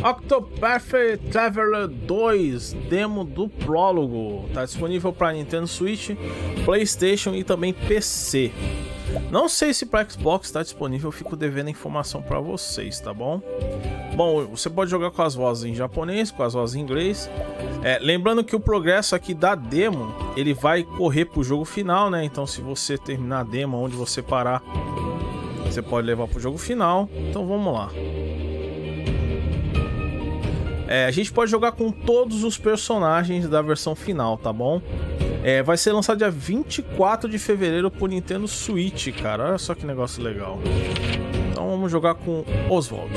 Octopath Traveler 2, demo do prólogo, tá disponível para Nintendo Switch, PlayStation e também PC. Não sei se para Xbox está disponível, eu fico devendo informação para vocês, tá bom? Bom, você pode jogar com as vozes em japonês, com as vozes em inglês. Lembrando que o progresso aqui da demo, ele vai correr pro jogo final, né? Então se você terminar a demo onde você parar, você pode levar pro jogo final. Então vamos lá. A gente pode jogar com todos os personagens da versão final, tá bom? Vai ser lançado dia 24 de fevereiro por Nintendo Switch, cara. Olha só que negócio legal. Então vamos jogar com Oswald.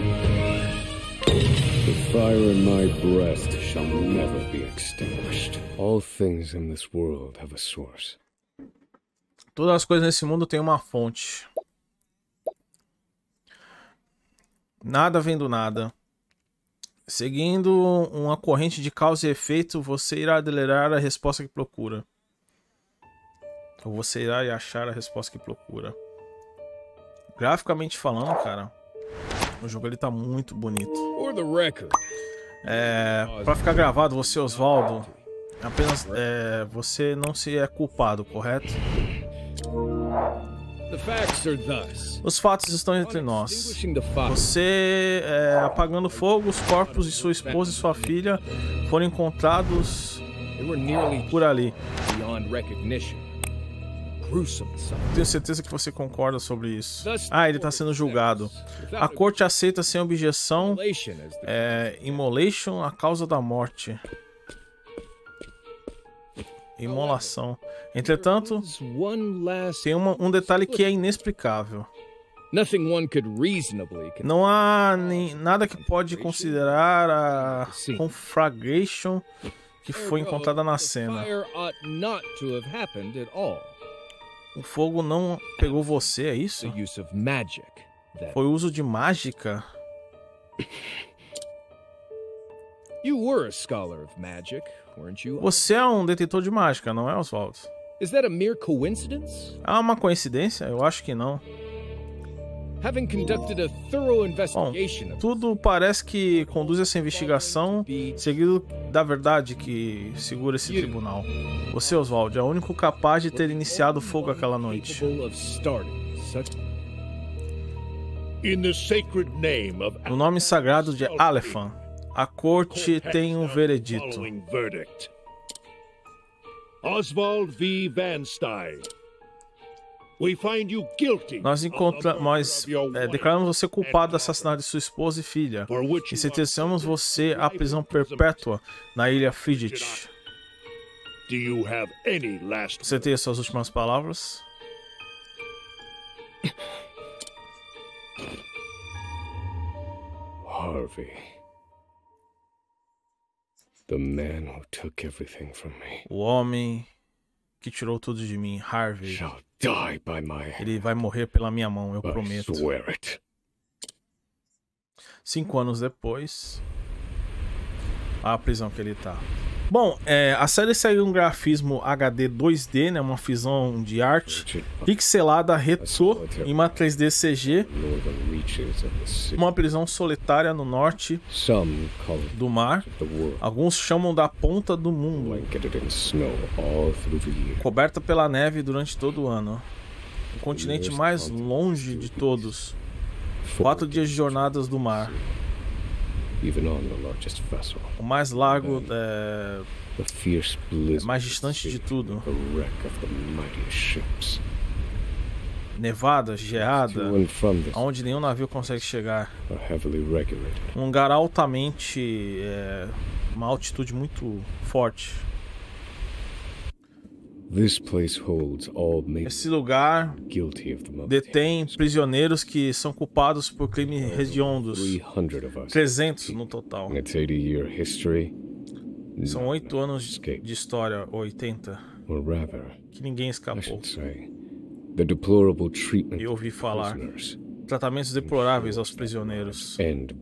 The fire in my breast shall never be extinguished. All things in this world have a source. Todas as coisas nesse mundo têm uma fonte. Nada vem do nada. Seguindo uma corrente de causa e efeito, você irá delirar a resposta que procura. Ou você irá achar a resposta que procura. Graficamente falando, cara, o jogo ele tá muito bonito. Pra ficar gravado, você, Oswaldo, apenas você não se é culpado, correto? Os fatos estão entre nós. Você, apagando fogo, os corpos de sua esposa e sua filha foram encontrados por ali. Tenho certeza que você concorda sobre isso. Ele está sendo julgado. A corte aceita sem objeção immolation, a causa da morte. Imolação. Entretanto, tem um detalhe que é inexplicável. Não há nada que pode considerar a conflagration que foi encontrada na cena. O fogo não pegou você, é isso? Foi o uso de mágica? Você é um detetor de mágica, não é, Oswald? Uma coincidência? Eu acho que não. Bom, tudo parece que conduz essa investigação seguido da verdade que segura esse tribunal. Você, Oswald, é o único capaz de ter iniciado o fogo aquela noite. No nome sagrado de Alephant, a corte tem um veredito. Oswald V. Van Stein. Nós declaramos você culpado do assassinato de sua esposa e filha e sentenciamos você à prisão perpétua na ilha Fidget. Você tem as suas últimas palavras? Harvey. The man who took everything from me. O homem que tirou tudo de mim, Harvey. Shall die by my hand. Ele vai morrer pela minha mão, eu prometo. I swear it. 5 anos depois, a prisão que ele tá. Bom, a série segue um grafismo HD 2D, né, uma fusão de arte pixelada retrô em uma 3D CG, uma prisão solitária no norte do mar. Alguns chamam da ponta do mundo, coberta pela neve durante todo o ano. O continente mais longe de todos. 4 dias de jornadas do mar. O mais largo, mais distante de tudo. Nevada, geada, onde nenhum navio consegue chegar. Um lugar altamente, uma altitude muito forte. Esse lugar detém prisioneiros que são culpados por crimes hediondos. 300 no total. São 8 anos de história, 80, que ninguém escapou. E ouvi falar. Tratamentos deploráveis aos prisioneiros.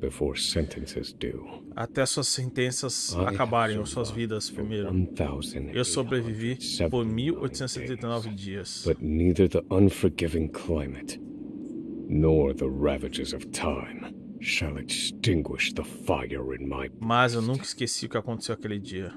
Até suas sentenças acabarem, ou suas vidas primeiro. Eu sobrevivi por 1879 dias. But neither the unforgiving climate nor the ravages of time shall extinguish the fire in my... Mas eu nunca esqueci o que aconteceu aquele dia.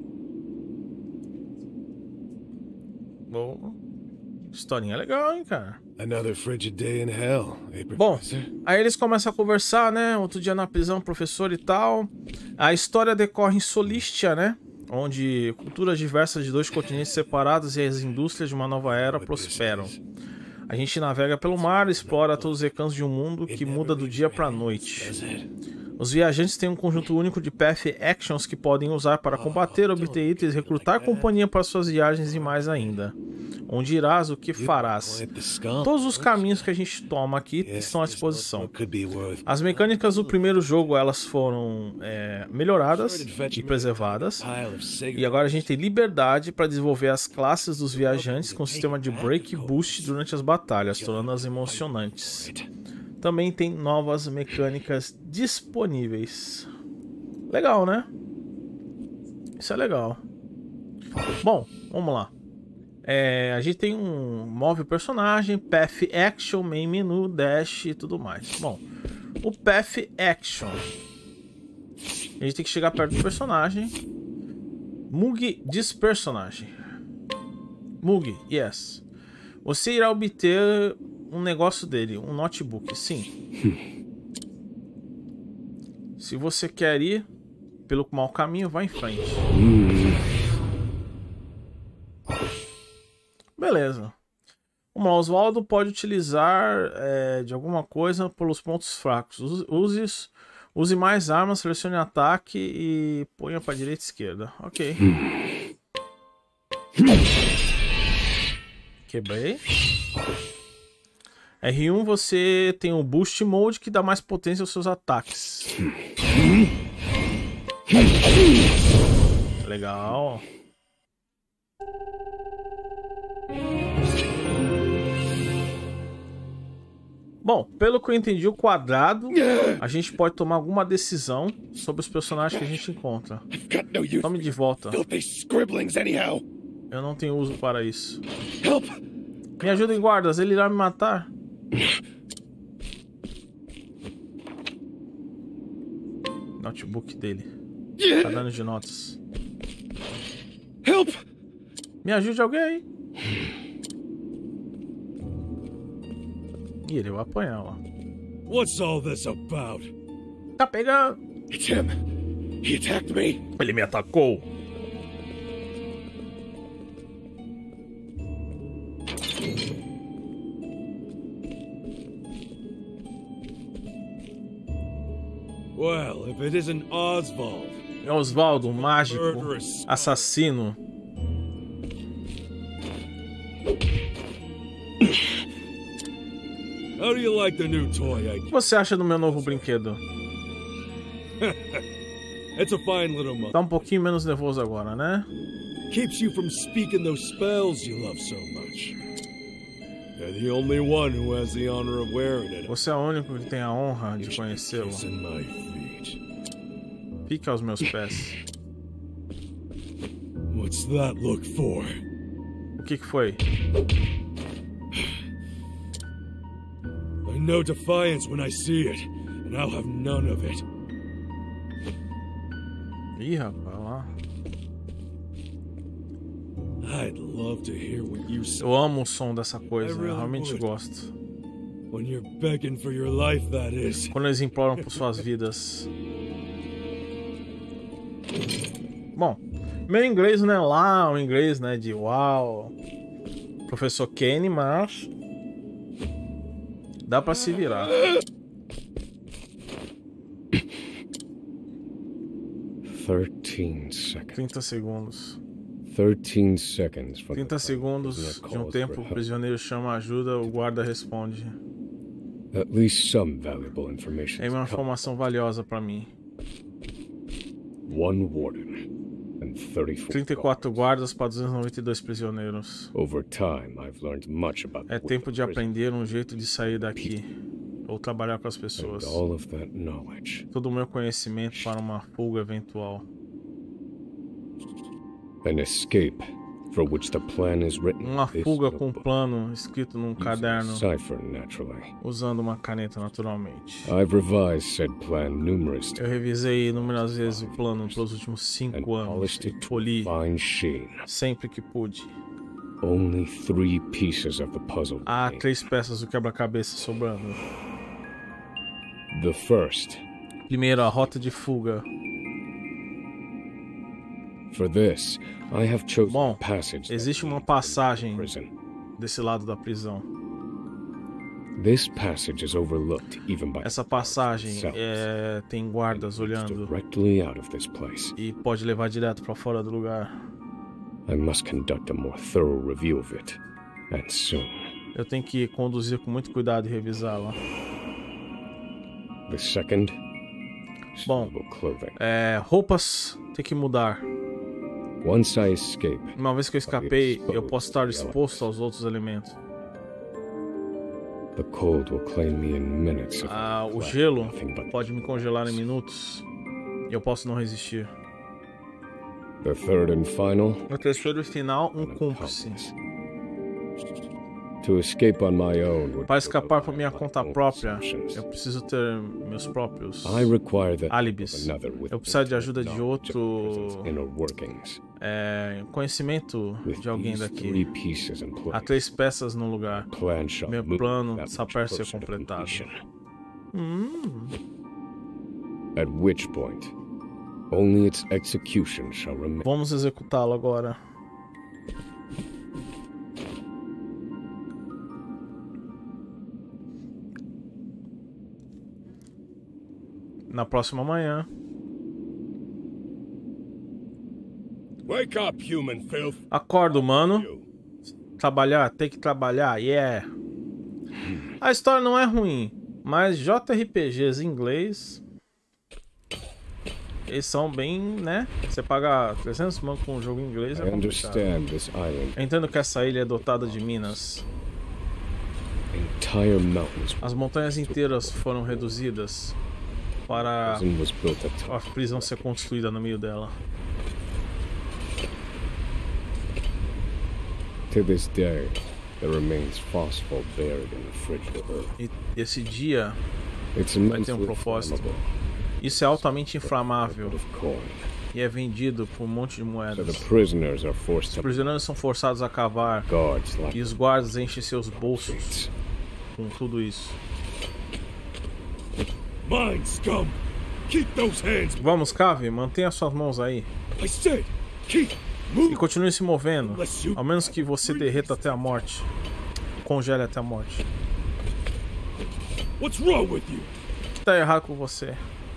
Bom, historinha legal, hein, cara? Another frigid day in hell, Bom, aí eles começam a conversar, né? Outro dia na prisão, professor e tal. A história decorre em Solistia, né? Onde culturas diversas de 2 continentes separados e as indústrias de uma nova era prosperam. A gente navega pelo mar e explora todos os recantos de um mundo que muda do dia para a noite. Os viajantes têm um conjunto único de path actions que podem usar para combater, obter itens, recrutar companhia para suas viagens e mais ainda. Onde irás, o que farás. Todos os caminhos que a gente toma aqui estão à disposição. As mecânicas do primeiro jogo elas foram melhoradas e preservadas. E agora a gente tem liberdade para desenvolver as classes dos viajantes com sistema de break e boost durante as batalhas, tornando-as emocionantes. Também tem novas mecânicas disponíveis. Legal, né? Isso é legal. Bom, vamos lá. A gente tem um move personagem, Path Action, Main Menu, Dash e tudo mais. Bom, o Path Action. A gente tem que chegar perto do personagem. Mug this personagem. Mug, yes. Você irá obter um negócio dele, um notebook, sim. Se você quer ir pelo mau caminho, vá em frente. Beleza. O Oswaldo pode utilizar de alguma coisa pelos pontos fracos. Use mais armas, selecione ataque e ponha para direita e esquerda. Ok. Quebrei. R1 você tem o Boost Mode que dá mais potência aos seus ataques. Legal. Bom, pelo que eu entendi, o quadrado, a gente pode tomar alguma decisão sobre os personagens que a gente encontra. Tome de volta. Eu não tenho uso para isso. Me ajudem, guardas, ele irá me matar. Notebook dele. Caderno de notas. Me ajude alguém. E ele vai apanhar, ó. What's all this about? Tá pegando. It's him. He attacked me. Ele me atacou. Well, if it isn't Oswald. É Oswaldo, um mágico, assassino. How do you like the new toy O que você acha do meu novo brinquedo? It's a fine little monkey. Tá um pouquinho menos nervoso agora, né? Keeps you from speaking those spells you love so much. You're the only one who has the honor of wearing it. Você é o único que tem a honra de conhecê-lo. Kissing my feet. Fique aos meus pés. What's that look for? O que foi? I know defiance when I see it, and I'll have none of it. Ih, rapaz, lá. I'd love to hear what you say. Eu amo o som dessa coisa, eu realmente gosto. When you're begging for your life, that is. Quando eles imploram por suas vidas. Bom, meu inglês não é lá o inglês, né, de uau, professor Kenny, mas dá pra se virar. 13 seconds. 30 segundos. 13 seconds from 30 segundos de um tempo, o prisioneiro chama ajuda, o guarda responde. At least some valuable information. É uma informação valiosa pra mim. One warden and 34 guardas para 292 prisioneiros. Over time, I've learned much about É tempo de aprender um jeito de sair daqui ou trabalhar com as pessoas. all of that knowledge. Todo o meu conhecimento para uma fuga eventual. An escape for which the plan is written. Uma fuga com um plano escrito num caderno, Cipher, naturally. usando uma caneta naturalmente. I've revised said plan numerous Eu revisei inúmeras vezes o plano pelos últimos 5 and anos polished e it to poli fine sheen. sempre que pude. Only 3 pieces of the puzzle Há remain. 3 peças do quebra-cabeça sobrando. The first. Primeiro, a rota de fuga. For this, I have chosen Bom, a passage that existe uma leads passagem to prison. desse lado da prisão. This passage is overlooked even by Essa passagem themselves. tem guardas It's olhando directly out of this place. e pode levar direto pra fora do lugar. I must conduct a more thorough review of it, and soon. Eu tenho que conduzir com muito cuidado e revisá-la. The second, Bom, suitable clothing. Roupas tem que mudar. Once I escape, Uma vez que eu escapei, eu posso estar exposto aos outros elementos. the cold will claim me in minutes. If O gelo nothing but pode me congelar em minutos e eu posso não resistir. the third and final. No terceiro e final, um an cúmplice. accomplice. To escape on my own would Para be escapar por my minha conta own própria, assumptions. eu preciso ter meus próprios I require the help álibis. of another with Eu preciso de ajuda de knowledge of the prison's outro inner workings. Conhecimento With de alguém these daqui. 3 pieces in Há place, 3 peças no lugar. plan shall Meu move plano that está much perto de ser closer to completado. completion. At which point, only its execution shall remain. Vamos executá-lo agora. Na próxima manhã. Wake up, human filth. Acorda, humano. You. Trabalhar, tem que trabalhar, yeah. A história não é ruim, mas JRPGs em inglês, eles são bem, né? Você paga 300 mangos com um jogo em inglês, é I complicado. understand this island. Eu entendo que essa ilha é dotada de minas. Entire mountains. As montanhas inteiras foram reduzidas para Prison was built a atop. prisão ser construída no meio dela. To this day, there remains phosphor buried in the frigid earth. E esse dia, It's ter immensely um propósito. flammable, isso é altamente inflamável of corn. e é vendido por um monte de So moedas. the prisoners are forced Os to prisioneiros são forçados a cavar guards like e os guardas enchem seus bolsos streets. com tudo isso. Mine, scum. Keep those hands. Vamos, Cave, mantenha suas mãos aí I said, keep e moving. continue se movendo, ao menos que você derreta até a morte, congele até a morte. What's wrong with you? O que tá errado com você?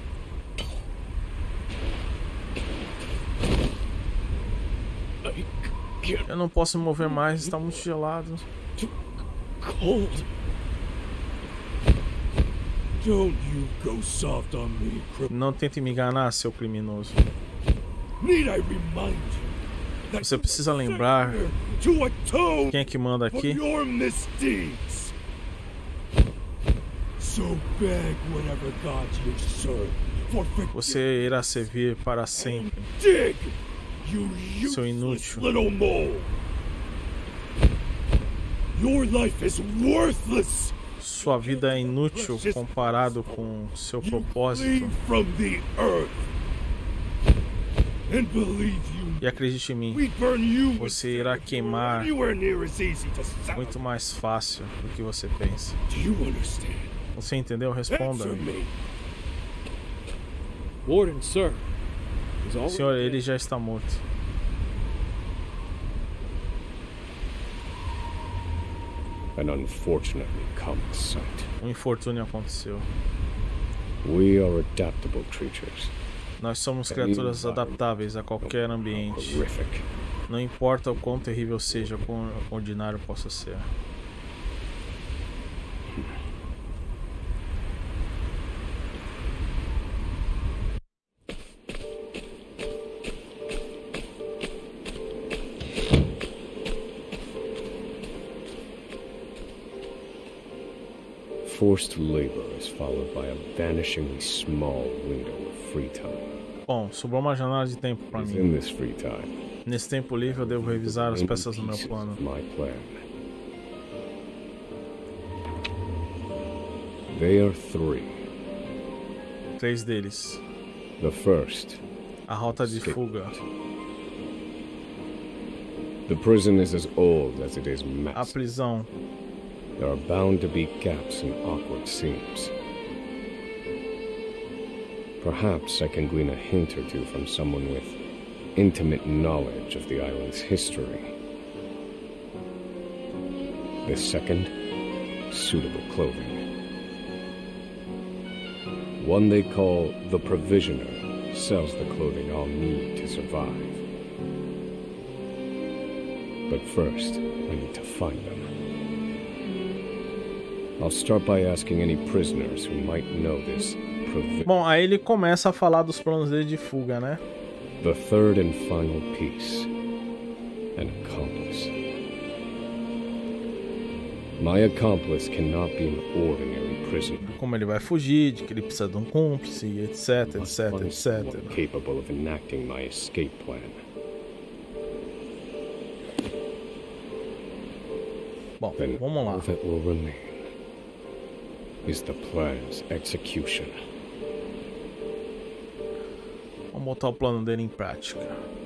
Eu não posso me mover mais, está muito gelado. Cold. Don't you go soft on me, Não tente me enganar, seu criminoso. Need I remind you that Você precisa lembrar to atone quem é que manda for aqui. your misdeeds. So beg whatever God you serve for Você irá servir para sempre. dig, you Seu useless inútil. little mole. Your life is worthless. Sua vida é inútil comparado com seu You propósito. flee from the earth. And believe you, E acredite em mim, we burn you with você irá queimar anywhere near as easy to sell. muito mais fácil do que você pensa. Do you understand? Você entendeu? Answer Responda-me. me. Warden, sir. Is all Senhor, ele já está morto. An unfortunately common sight. Um infortúnio aconteceu. We are adaptable creatures. Nós somos criaturas adaptáveis a qualquer ambiente. Horrific. Não importa o quão terrível seja, o quão ordinário possa ser. Forced labor is followed by a vanishingly small window of free time. Bom, sobrou uma janela de tempo para Within mim. this free time, Nesse tempo livre eu devo revisar as peças do meu plano. My plan. They are 3. 3 deles. The first. A rota de fuga. The prison is as old as it is A massive. prisão. There are bound to be gaps and awkward seams. Perhaps I can glean a hint or two from someone with intimate knowledge of the island's history. The second, suitable clothing. One they call the Provisioner sells the clothing I'll need to survive. But first, I need to find them. I'll start by asking any prisoners who might know this provision. Bom, aí ele começa a falar dos planos dele de fuga, né? The third and final piece. An accomplice. My accomplice cannot be an ordinary prisoner. Como ele vai fugir, de que ele precisa de um cúmplice, etc, Must etc, find etc. someone capable of enacting my escape plan. Bom, Then vamos lá. all that will remain is the plan's execution. Vamos botar o plano dele em prática.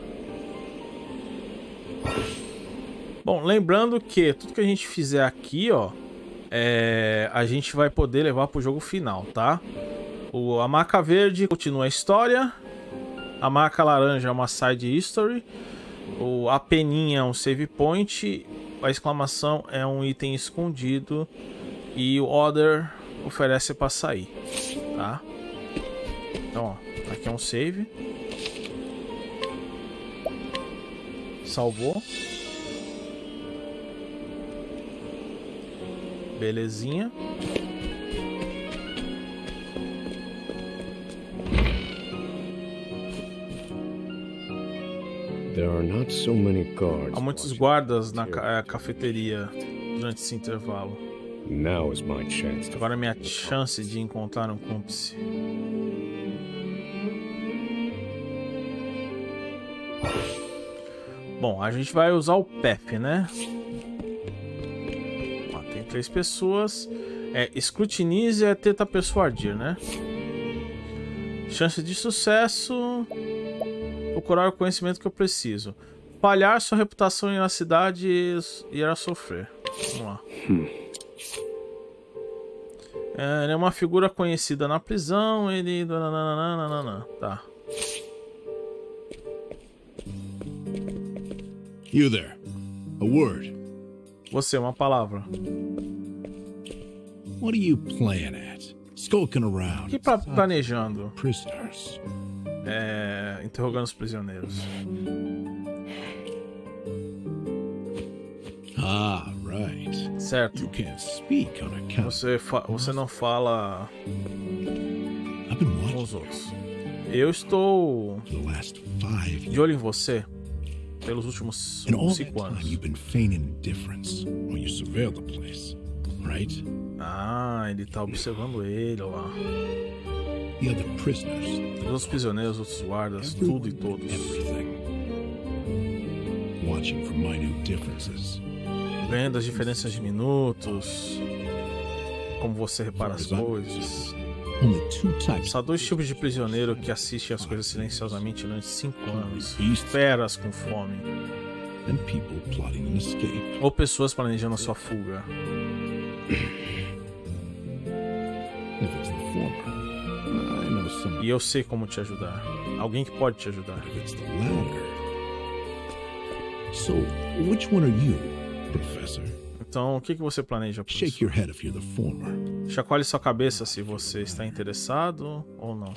Bom, lembrando que tudo que a gente fizer aqui, ó, a gente vai poder levar pro jogo final, tá? A marca verde continua a história. A marca laranja é uma side history. A peninha é um save point. A exclamação é um item escondido. E o other oferece para sair, tá? Então, ó, aqui é um save. Salvou. Belezinha. There are not so many guards. Há muitos watching. guardas na cafeteria durante esse intervalo. Now is my chance to Agora é minha chance de encontrar um cúmplice. Bom, a gente vai usar o PEP, né? Ó, tem 3 pessoas. Escrutinize é tenta persuadir, né? Chance de sucesso. Procurar o conhecimento que eu preciso. Falhar sua reputação na cidade e irá sofrer. Vamos lá. Ele é uma figura conhecida na prisão. Ele... Tá. You there. A word. Você, uma palavra. What are you playing at? Skulking around. Que planejando? Prisoners. Interrogando os prisioneiros. Ah, right. Certo. You can't speak on account. Você não fala I've been com watching os outros. Eu estou for the last 5 de olho em você pelos últimos In all that 5 time, anos. you've been feigning indifference while you surveil the place, right? Ah, ele tá observando ele, ó lá. The other prisoners. Os outros prisioneiros, os outros guardas, tudo e todos. Everything. Watching for minute differences. Vendo as diferenças de minutos, como você repara as coisas. Only 2 types. Só 2 tipos de prisioneiro que assistem as coisas silenciosamente durante 5 anos. Beasts Feras com fome. and people plotting an escape. Ou pessoas planejando a sua fuga. If it's the former, I know someone. E eu sei como te ajudar. Alguém que pode te ajudar. If it's the latter. So, which one are you, Professor? Então, o que você planeja, Shake professor? your head if you're the former. Chacoalhe sua cabeça se você está interessado ou não.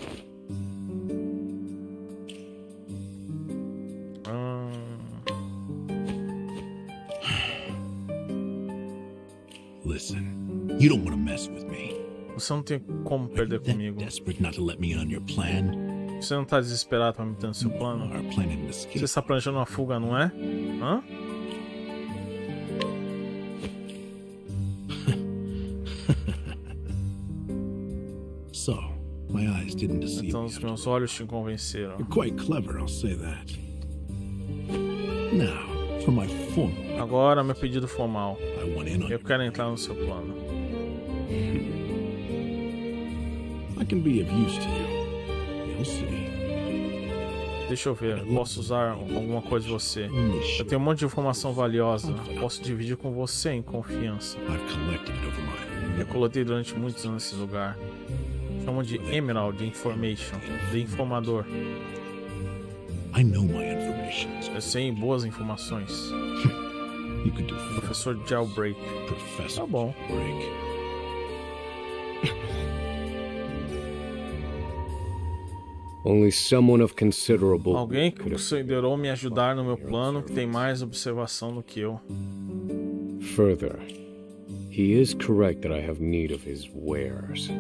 Listen, you don't want to mess with me. Você não tem como perder That comigo. desperate not to let me in on your plan? Você não está desesperado para me ter no seu plano? Are planning an Você escape? está planejando uma fuga, não é? Hã? So, my eyes didn't deceive Então me. os after meus all. olhos te convenceram. You're quite clever, I'll say that. Now, for my formal, Agora, meu pedido formal. I want in on Eu quero entrar no seu plano. I can be of use to you. You'll see. Deixa eu ver, posso usar alguma coisa de você. Eu tenho um monte de informação valiosa. Posso dividir com você em confiança. I've collected it over my Eu coletei durante muitos anos nesse lugar. Chamam de Emerald Information, de informador. I know my information. Eu sei boas informações. You could do Professor Jailbreak. Professor Tá bom. Break. Only someone of considerable Alguém que could have considerou me ajudar no meu plano, que tem mais observação do que eu. further. He is correct that I have need of his wares.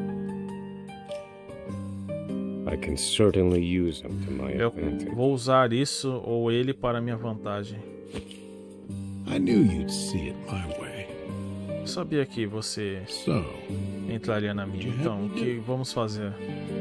I can certainly use them to my Eu advantage. vou usar isso ou ele para minha vantagem. I knew you'd see it my way. Eu sabia que você So, entraria na minha. Então, o que vamos fazer?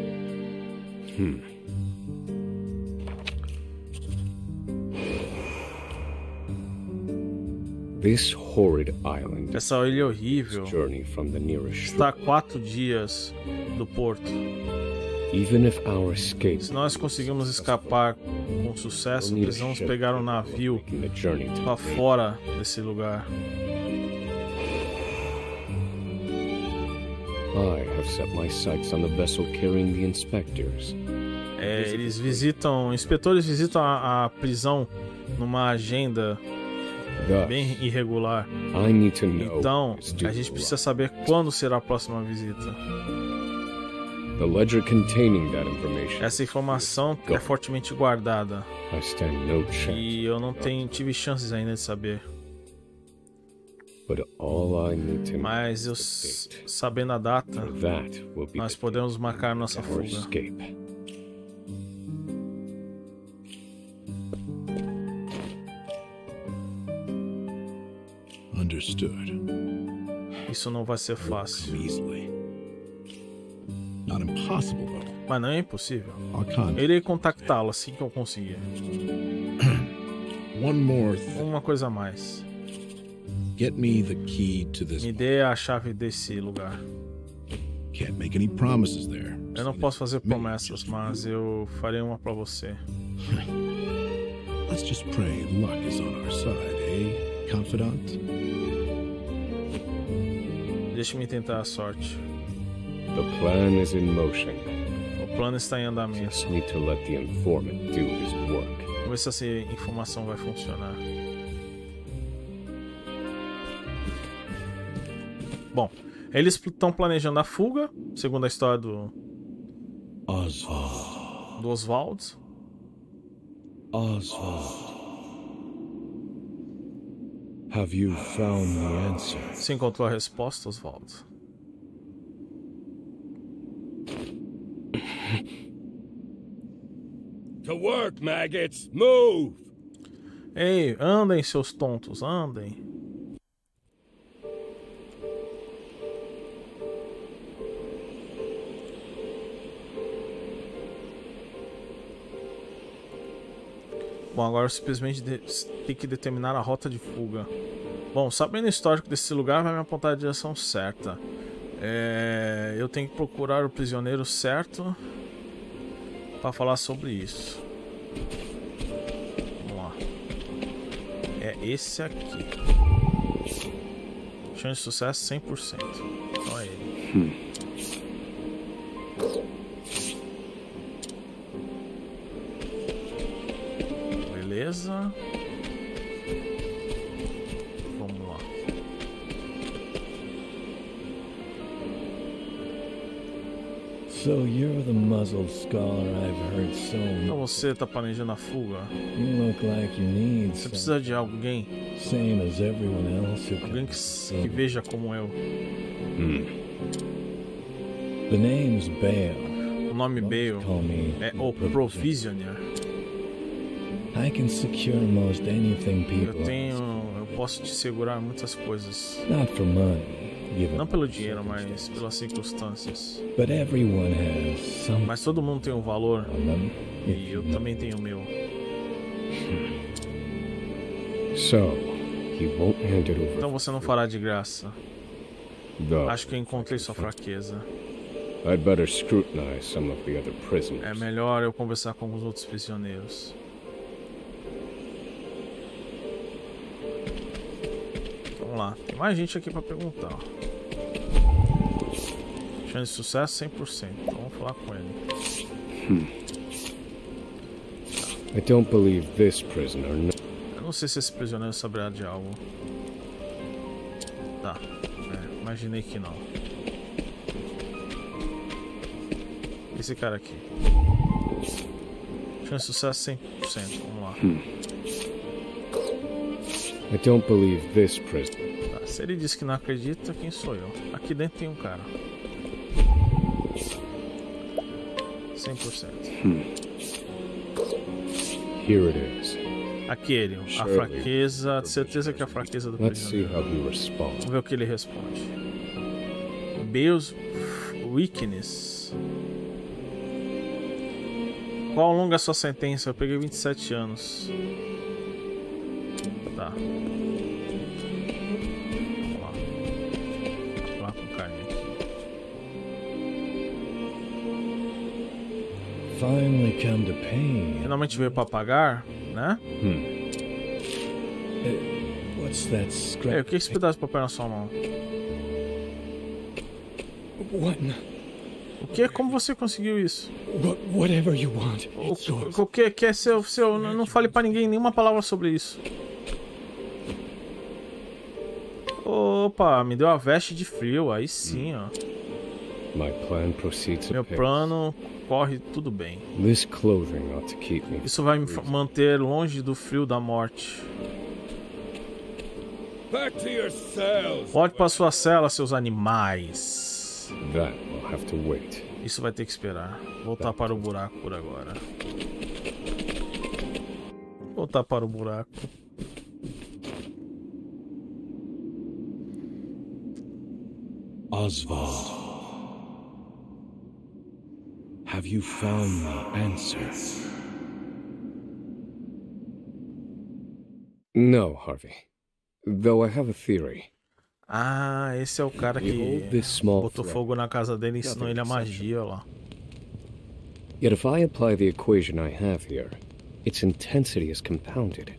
This horrid island Essa ilha horrível journey from the nearest shore. está a 4 dias do porto. Even if our escape Se nós conseguimos escapar com sucesso, precisamos pegar um navio making the journey to para fora desse lugar. I have set my sights on the vessel carrying the inspectors. Eles visitam, inspetores visitam a prisão numa agenda bem Thus, irregular. I need to know Então, when it's due a gente to precisa arrive. saber quando será a próxima visita. The ledger containing that information. Essa informação é fortemente guardada I stand no chance, e eu não tive chances ainda de saber. but all I need to know Mas eu, is the date. sabendo a data, For that will be nós the podemos marcar nossa our fuga. escape. understood. Isso não vai ser fácil. Easily. Not impossible, though. Mas não é impossível. I'll contact. Eu irei contactá-lo assim que eu conseguir. One more thing. Uma coisa a mais. Get me the key to this. Me dê a chave desse lugar. Can't make any promises there. Eu não posso fazer promessas, mas eu farei uma pra você. Let's just pray luck is on our side, eh, confidant? Deixe-me tentar a sorte. The plan is in motion. O plano está em andamento. Just need to let the informant do his work. Vamos ver se essa informação vai funcionar. Bom, eles estão planejando a fuga, segundo a história do Oswald. Oswald. Have you found the answer? Você encontrou a resposta, Oswald? To work, maggots! Move! Ei, andem, seus tontos, andem. Bom, agora simplesmente tem que determinar a rota de fuga. Bom, sabendo o histórico desse lugar, vai me apontar a direção certa. Eu tenho que procurar o prisioneiro certo para falar sobre isso. Vamos lá. É esse aqui. Chance de sucesso 100%. Então é ele. Beleza. Vamos lá. So you're the muzzled scholar I've heard so Então much. você tá planejando a fuga? You look like you need Você some, precisa de alguém? same as everyone else who Alguém can. que veja como eu. The name's Bale. O nome Most Bale call me é o Provisioner. I can secure most anything people Eu posso te segurar muitas coisas. ask. Not for money, given Não pelo dinheiro, mas pelas circunstâncias. but everyone has some Mas todo mundo tem um valor on them. e eu também tenho o meu. So, he won't hand it over. Então você não fará de graça. Though, Acho que eu encontrei sua fraqueza. I'd better scrutinize some of the other prisoners. É melhor eu conversar com os outros prisioneiros. Vamos lá, tem mais gente aqui pra perguntar. Chance de sucesso 100%. Então vamos falar com ele. I don't believe this prisoner. Eu não sei se esse prisioneiro saberá de algo. Tá, imaginei que não. Esse cara aqui. Chance de sucesso 100%. Vamos lá. I don't believe this prisoner. Tá, se ele disse que não acredita, quem sou eu? Aqui dentro tem um cara. 100%. Here it is. Aquele, a fraqueza. De certeza que é a fraqueza do Let's see prisioneiro. how he responds. Vamos ver o que ele responde. Bale's Weakness. Qual longa a sua sentença? Eu peguei 27 anos. Tá. Vamos lá. Vamos lá com o carinha aqui. Finally come to pain. Finalmente veio pra pagar, né? What's that Ei, scrap? o que é esse pedaço de papel na sua mão? What? O que? Como você conseguiu isso? Whatever you want. It's yours. O que é seu? Não fale pra ninguém nenhuma palavra sobre isso. Opa, me deu a veste de frio, aí sim, ó. My plan proceeds Meu apace. plano corre tudo bem. This clothing ought to keep me. Isso vai me manter longe do frio da morte. Back to your cells. Volte para sua cela, seus animais. That will have to wait. Isso vai ter que esperar. Voltar para o buraco por agora. Voltar para o buraco. Oswald, have you found the answer? No, Harvey. Though I have a theory. Ah, esse é o cara que Behold this small botou thread. fogo na casa dele e ensinou ele a magia lá. Yet if I apply the equation I have here, its intensity is compounded.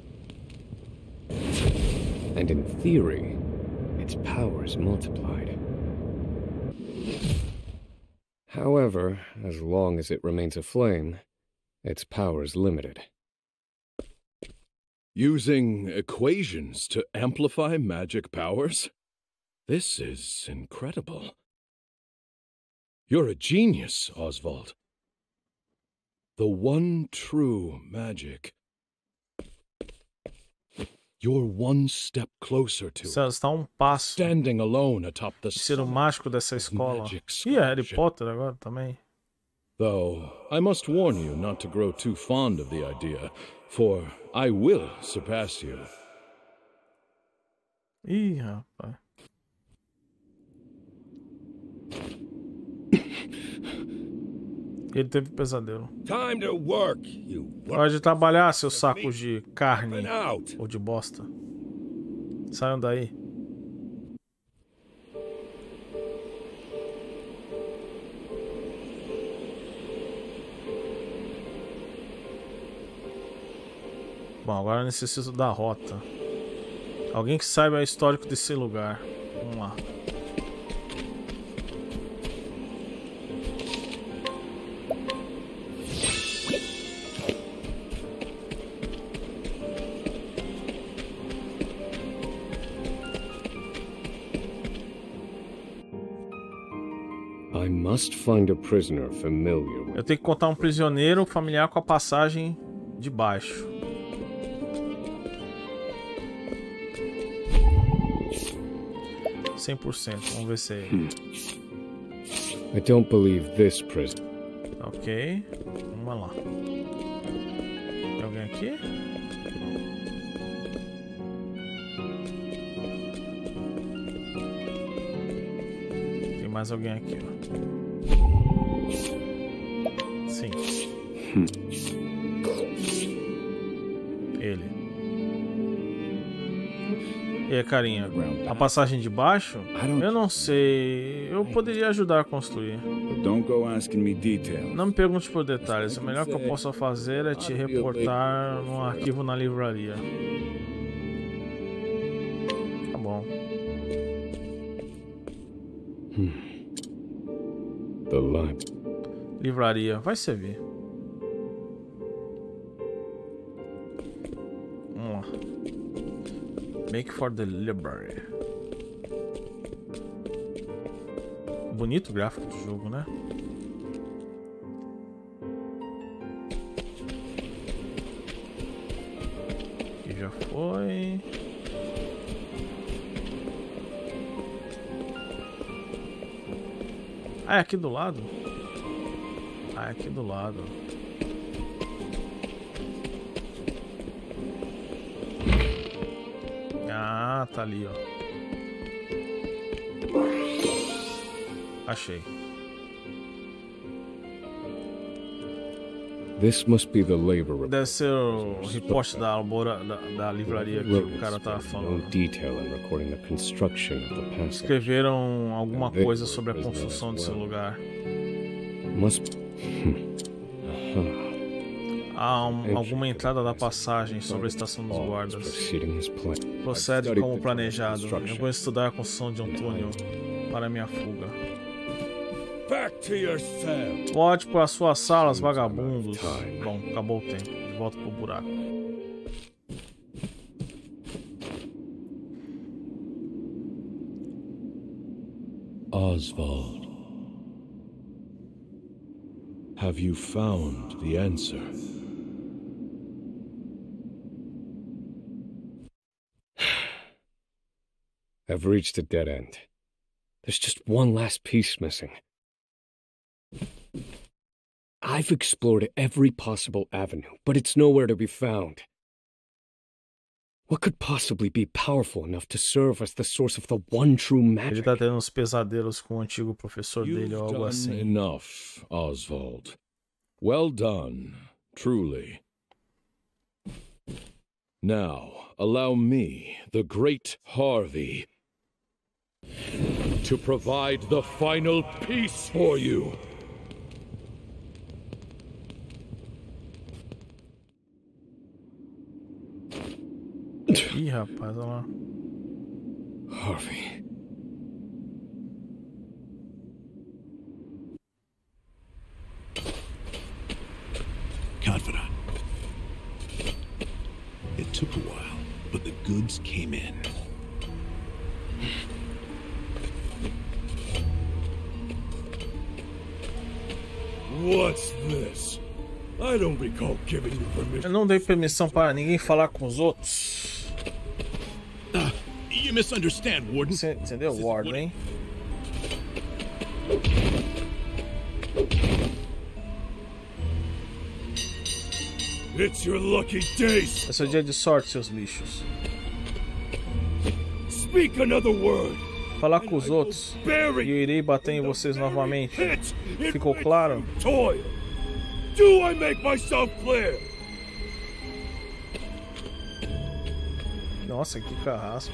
And in theory, its power is multiplied. However, as long as it remains a flame, its power is limited. Using equations to amplify magic powers? This is incredible. You're a genius, Oswald. The one true magic. You're one step closer to Você está a um passo standing alone atop the de ser o mágico dessa escola. Magic E é Harry scholarship. Potter agora também. Though I must warn you not to grow too fond of the idea, for I will surpass you. Ih, rapaz. Ele teve pesadelo. Time to work, you Hora de trabalhar, seus sacos de carne working out. ou de bosta. Saiam daí. Bom, agora eu necessito da rota. Alguém que saiba o histórico desse lugar. Vamos lá. I must find a prisoner familiar with. Eu tenho que contar um prisioneiro familiar com a passagem de baixo. Vamos ver se é ele. I don't believe this prisoner. Ok. Vamos lá. Tem alguém aqui? Tem mais alguém aqui, ó. Sim. Ele. E aí, carinha, a passagem de baixo? Eu não sei. Eu poderia ajudar a construir. Não me pergunte por detalhes. O melhor que eu posso fazer é te reportar no arquivo na livraria. Tá bom. Livraria. Vai servir. Vamos lá. Make for the library. Bonito o gráfico do jogo, né? Aqui já foi. Ah, é aqui do lado? Ah, é aqui do lado. Ah, tá ali, ó. Achei. This must be the labor report. Deve ser o reporte da livraria que o cara tava falando. Escreveram alguma coisa sobre a construção desse lugar. Há alguma entrada da passagem sobre a estação dos guardas. Procede como planejado. Eu vou estudar a construção de um túnel para minha fuga. Volte para suas salas, vagabundos. Bom, acabou o tempo. De volta pro buraco. Oswald, have you found the answer? I've reached a dead end. There's just one last piece missing. I've explored every possible avenue, but it's nowhere to be found. What could possibly be powerful enough to serve as the source of the one true magic? Ele tá tendo uns pesadelos com o antigo professor dele ou algo assim. Enough, Oswald. Well done, truly. Now, allow me, the great Harvey, to provide the final piece for you. Ih, rapaz, olha lá. Harvey. Confidant. It took a while, but the goods came in. What's this? I don't recall giving you permission. Eu não dei permissão para ninguém falar com os outros. You misunderstand, Warden. Você entendeu, Warden, hein? It's your lucky days. É seu dia de sorte, seus lixos. Speak another word. Falar com os outros e eu irei bater em vocês novamente. Ficou claro? Do I make myself clear? Nossa, que carrasco.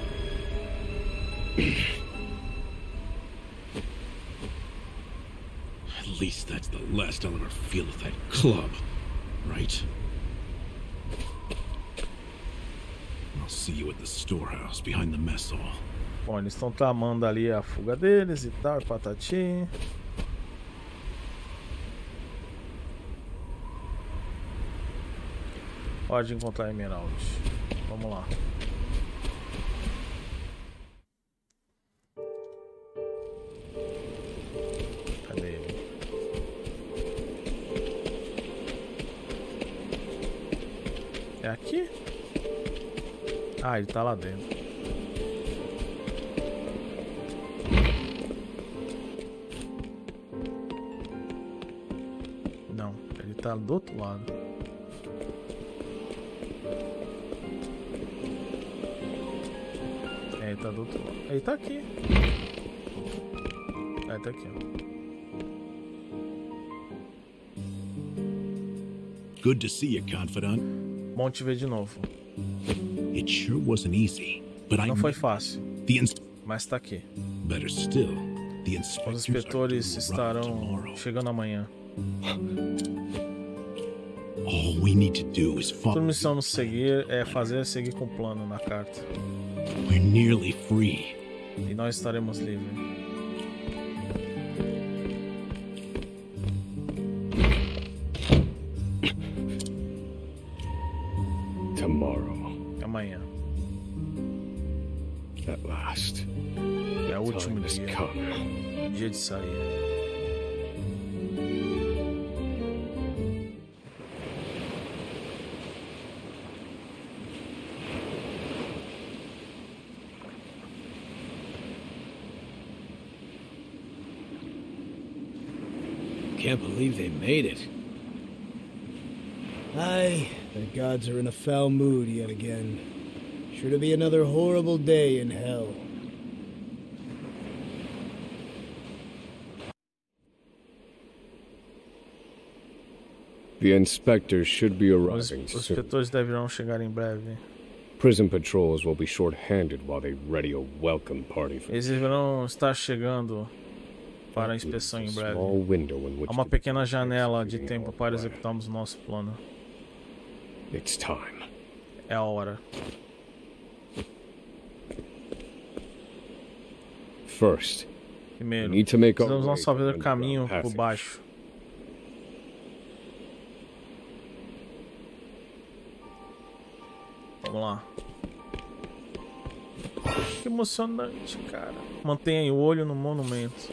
At least that's the last I'll ever feel of that club, right? I'll see you at the storehouse behind the mess hall. Bom, eles estão tramando ali a fuga deles e tal, patati. Pode encontrar Emerald. Vamos lá. Cadê ele? É aqui? Ah, ele tá lá dentro. Não, ele tá do outro lado. É, ele tá do outro lado. Ele tá aqui. É, tá aqui, ó. Good to see you, Confidant. Bom te ver de novo. It sure wasn't easy. Não foi fácil, mas tá aqui. Better still, the Os inspectors are inspetores due estarão tomorrow. chegando amanhã. All we need to do is Tudo follow. que precisamos seguir é fazer seguir com o plano na carta. We're nearly free. E nós estaremos livres. Tomorrow, Amanhã. at last. É o último Time has dia. come. Dia de sair. Can't believe they made it. Aye, the gods are in a foul mood yet again. Sure to be another horrible day in hell. The inspectors should be Os arriving soon. inspetores deverão chegar em breve. Prison patrols will be short-handed while they ready a welcome party for Eles deverão estar chegando para a inspeção em breve. small window in which Há uma to pequena janela de execute tempo our para plan. executarmos o nosso plano. It's time. É a hora. First, we Primeiro, need to make our precisamos way não só to the ver o caminho underground por passage. baixo. Vamos lá. Que emocionante, cara. Mantenha o olho no monumento.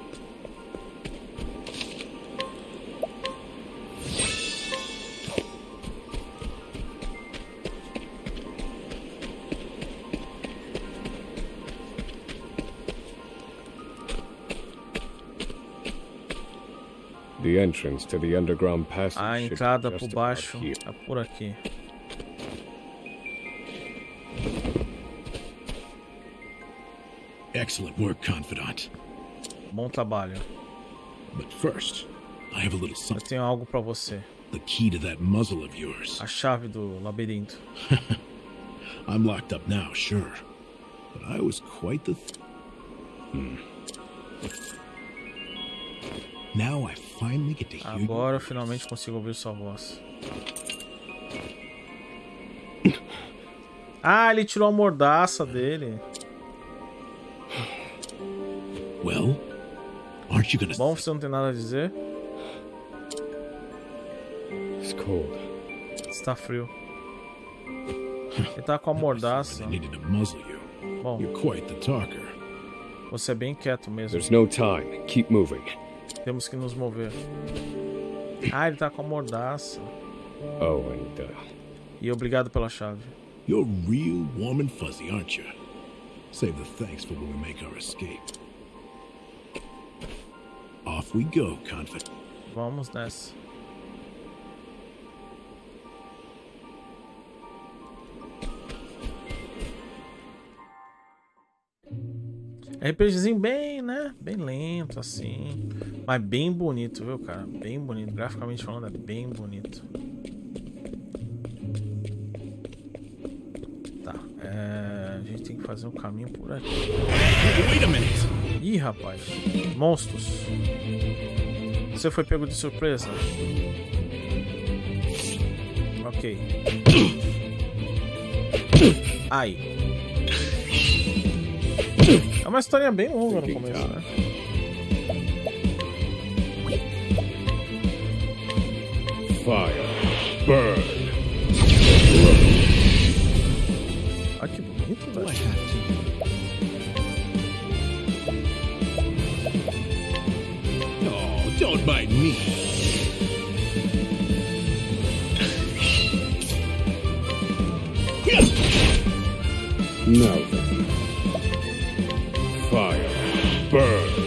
The entrance to the underground passage A should be entrada just por about baixo here. é por aqui. Excellent work, Confidant. Bom trabalho. But first, I have a little Eu something. tenho algo pra você. The key to that muzzle of yours. A chave do labirinto. I'm locked up now, sure. But I was quite the... Now I finally get to hear you. Agora eu finalmente consigo ouvir sua voz. Ah, ele tirou a mordaça dele. Well, aren't you gonna... Bom, você não tem nada a dizer? It's cold. Está frio. Ele tá com a mordaça. I needed to muzzle you. Bom, You're quite the talker. você é bem quieto mesmo. There's no time. Keep moving. Temos que nos mover. Ah, ele tá com a mordaça. Oh, and E obrigado pela chave. You're real warm and fuzzy, aren't you? Save the thanks for when we make our escape. Off we go, Confidant. Vamos nessa. RPGzinho bem, né? Bem lento, assim. Mas bem bonito, viu, cara? Bem bonito. Graficamente falando, é bem bonito. Tá. A gente tem que fazer um caminho por aqui. Wait a minute! Ih, rapaz. Monstros. Você foi pego de surpresa? Ok. Ai. É uma historinha bem longa no começo, né? fire, burn. Ah, que bonito, Do I velho. have to? Oh, don't bite me. Now then. Fire, burn.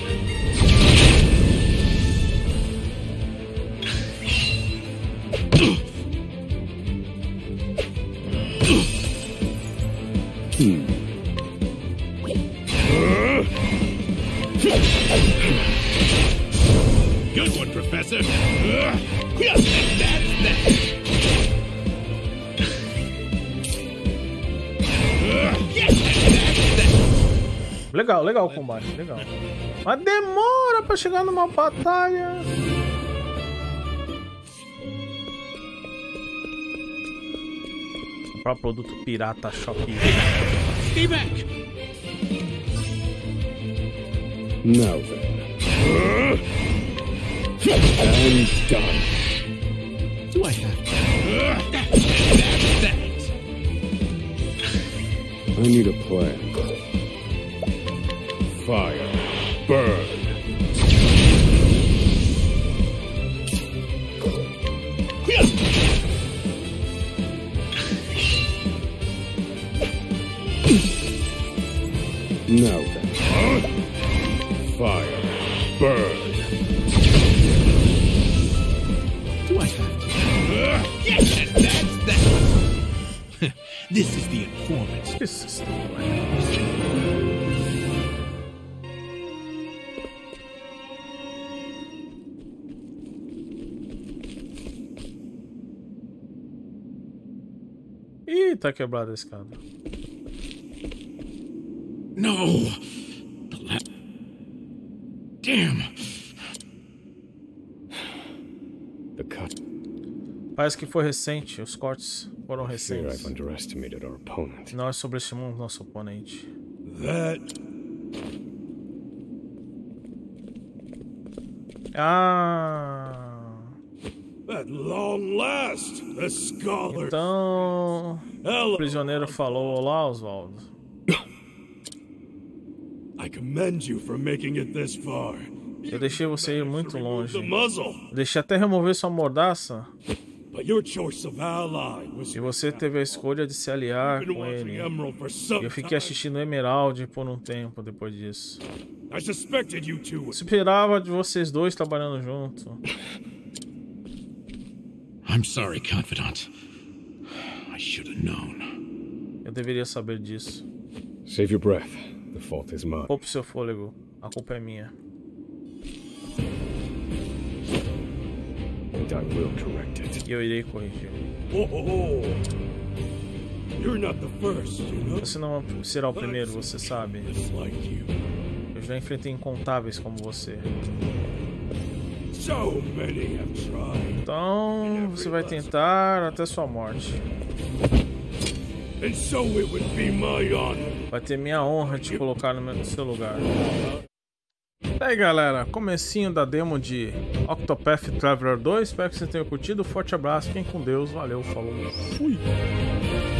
Good one, Professor. That's that. Yes! legal o combate, legal. Mas demora pra chegar numa batalha. Para produto pirata Shopee. Stay back! Now then. I'm done. Do I have to? Thanks. I need a plan. Fire. Burn. Now then. Fire. Burn. Do I have to? Yes, that's that. This is the informant. This is the way. Ih, tá quebrada a escada. No. Damn. The cut. Parece que foi recente, os cortes foram Fear recentes. I've underestimated our opponent. Nós sobreestimamos nosso oponente. That At long last, the scholar. Então, o prisioneiro falou: olá, Oswaldo. I commend you for making it this far. Eu deixei você ir muito longe. The muzzle. Deixei até remover sua mordaça. But your choice of ally was E você teve a escolha de se aliar been com watching ele. Emerald for E some eu fiquei time. assistindo Emerald por um tempo depois disso. I suspected you two. Esperava de vocês dois trabalhando junto. I'm sorry, Confidant. I should have known. Eu deveria saber disso. Save your breath. The fault is mine. Poupe seu fôlego. A culpa é minha. And I will correct it. E eu irei corrigir. Oh. You're not the first, you know. Você não será o primeiro, você sabe. It's like you. Eu já enfrentei incontáveis como você. So many have tried. Então, você vai tentar até sua morte. And so it would be my honor. Vai ter minha honra te colocar no seu lugar. E aí, galera, comecinho da demo de Octopath Traveler 2. Espero que vocês tenham curtido. Forte abraço, fiquem com Deus. Valeu, falou, fui!